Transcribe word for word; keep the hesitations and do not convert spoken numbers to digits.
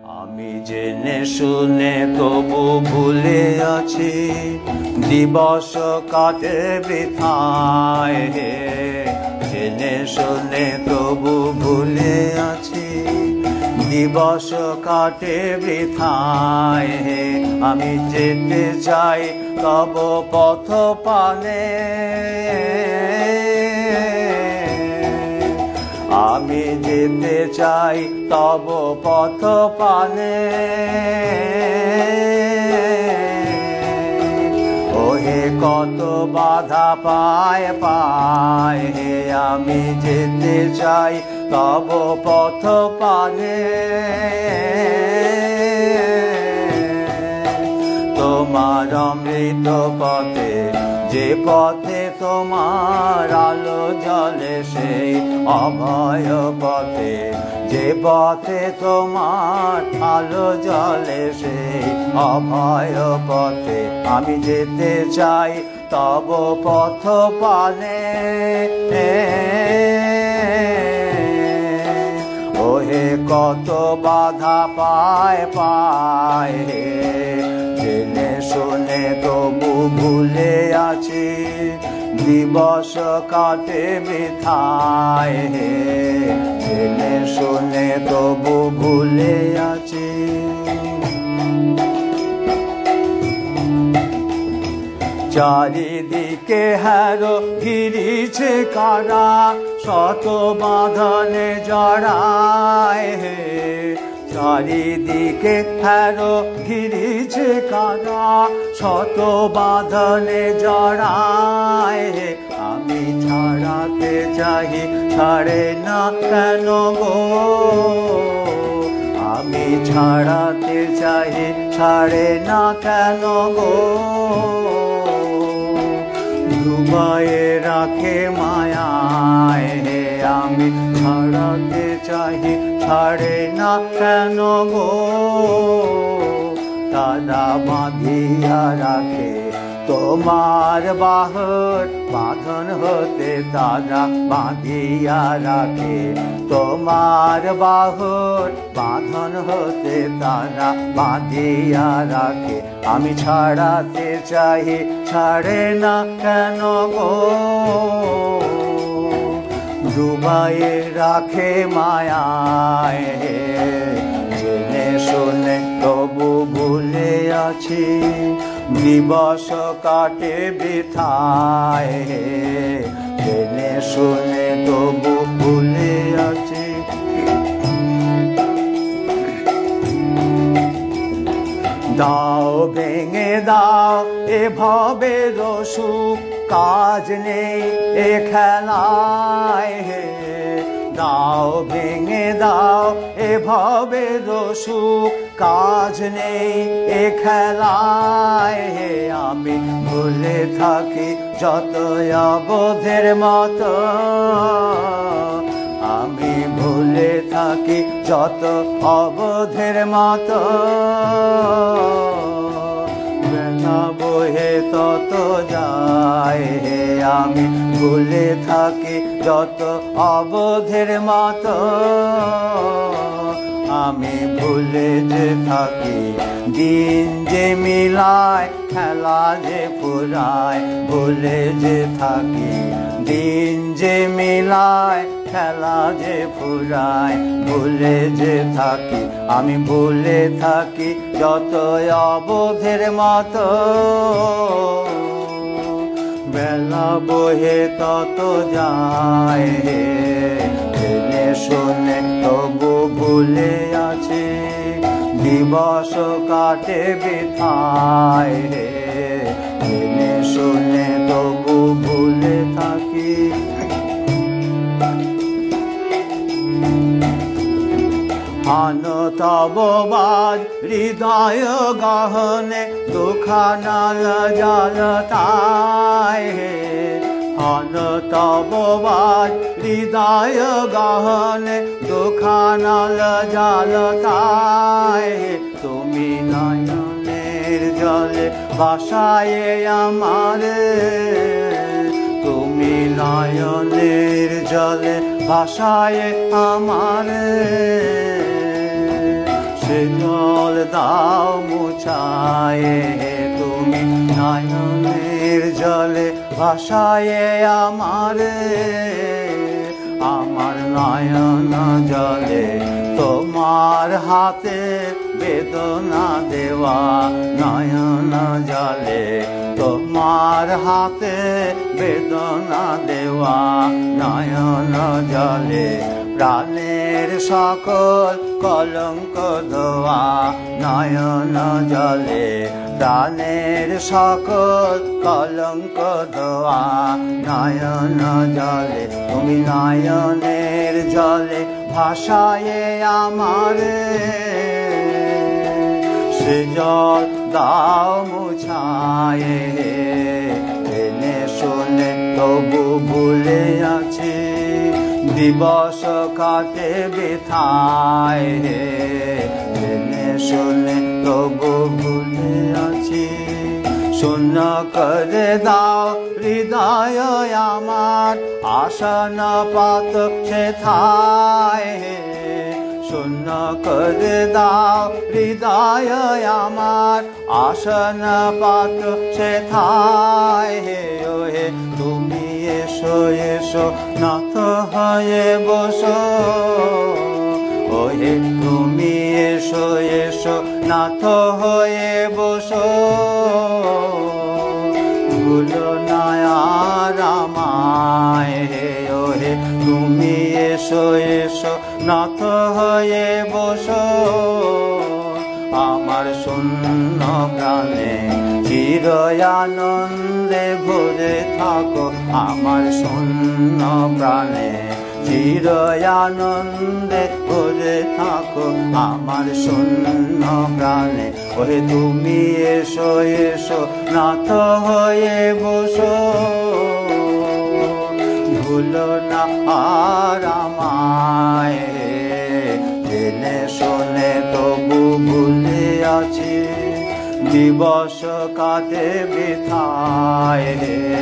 আমি জেনে শুনে তবু ভুলে আছি, দিবস কাটে বৃথায় হে। জেনে শুনে তবু ভুলে আছি, দিবস কাটে বৃথায় হে। আমি যেতে চাই তব পথ পানে, আমি যেতে চাই তব পথ পানে। ওহে কত বাধা পায় পায় হে, আমি যেতে চাই তব পথ পানে। তোমার অমৃত পথে, যে পথে তোমার আলো জ্বলে, সেই অভয় পথে, যে পথে তোমার আলো জ্বলে, সেই অভয় পথে আমি যেতে চাই তব পথ পানে। ওহে কত বাধা পায় পায় হে, জেনে শুনে তবু ভুলে আছি, দিবস কাটে বৃথায় হে। জেনে শুনে তবু ভুলে আছি। চারিদিকে হারো ঘিরিছে কারা, শত বাঁধনে জড়ায় হে। চারিদিকে হারো ঘিরিছে কারা, শত বাঁধনে জড়ায় হে। আমি ছাড়াতে চাই, ছাড়ে না কেন গো, আমি ছাড়াতে চাই, ছাড়ে না কেন গো। ডুবায়ে রাখে মায়ায় হে, আমি ছাড়াতে চাই, ছাড়ে না কেন গো। তারা বাঁধিয়া রাখে তোমার বাহর বাঁধন হতে, তারা বাঁধিয়া রাখে তোমার বাহর বাঁধন হতে, তারা বাঁধিয়া রাখে। আমি ছাড়াতে চাই, ছাড়ে না কেন গো। ডুবায়ে রাখে মায়ায় হে, জেনে শুনে তবু ভুলে আছি, দিবস কাটে বৃথায় হে। জেনে শুনে তবু ভুলে আছি। দাও ভেঙে দাও এ ভবের সুখ, কাজ নেই এ খেলায় হে। দাও ভেঙে দাও এ ভবের সুখ, কাজ নেই এ খেলায় হে। আমি ভুলে থাকি যত অবোধের মতো, আমি ভুলে থাকি যত অবোধের মতো। বেলা বহে তত যায় হে, আমি ভুলে থাকি যত অবোধের মতো। আমি ভুলে যে থাকি দিন যে মিলায়, খেলা যে ফুরায়। ভুলে যে থাকি দিন যে মিলায়, খেলা যে ফুরায়। ভুলে যে থাকি, আমি ভুলে থাকি যত অবোধের মতো। বেলা বহে তত যায় হে, জেনে শুনে তবু ভুলে আছি, দিবস কাটে বৃথায় হে। জেনে শুনে তবু ভুলে থাকি। হান তব বাদ হৃদয় গহনে, দুখানাল জলতায় হে। হান তব বাদ হৃদয় গহনে, দুখানাল জলতায় হে। তুমি নয়নের জলে ভাসায় আমারে, তুমি নয়নের জলে ভাসায় আমারে। সে জল দাও মুছায়ে তুমি নয়নের জলে ভাসায়ে আমারে আমার নয়ন জলে তোমার হাতে বেদনা দেওয়া নয়ন জলে তোমার হাতে বেদনা দেওয়া নয়ন জলে প্রাণের সকল কলঙ্ক ধোয়া নয়ন জলে প্রাণের সকল কলঙ্ক ধোয়া নয়ন জলে তুমি নয়নের জলে ভাসায়ে আমারে সে জল দাও মুছায়ে জেনে শুনে তবু ভুলে আছি দিবস কাটে বৃথায় জেনে শুনে তবু ভুলে আছি শূন্য করে দাও হৃদয় আমার আশা না পাত সেথায় শূন্য করে দাও হৃদয় আমার আশা না পাত সেথায় হে ও হে তুমি এসো এসো নাথ হয়ে বসো ও হে তুমি এসো এসো নাথ হয়ে বসো ভুলো না আর আমায় হে ও হে তুমি এসো এসো নাথ হয়ে বসো আমার শূন্য প্রাণে চির আনন্দে ভরে থাকো আমার শূন্য প্রাণে চির আনন্দে ভরে থাকো আমার শূন্য প্রাণে ওহে তুমি এসো এসো নাথ হয়ে বসো ভুলো না আর আমায় জেনে শোনে তবু ভুলে আছি দিবস কাটে বৃথায়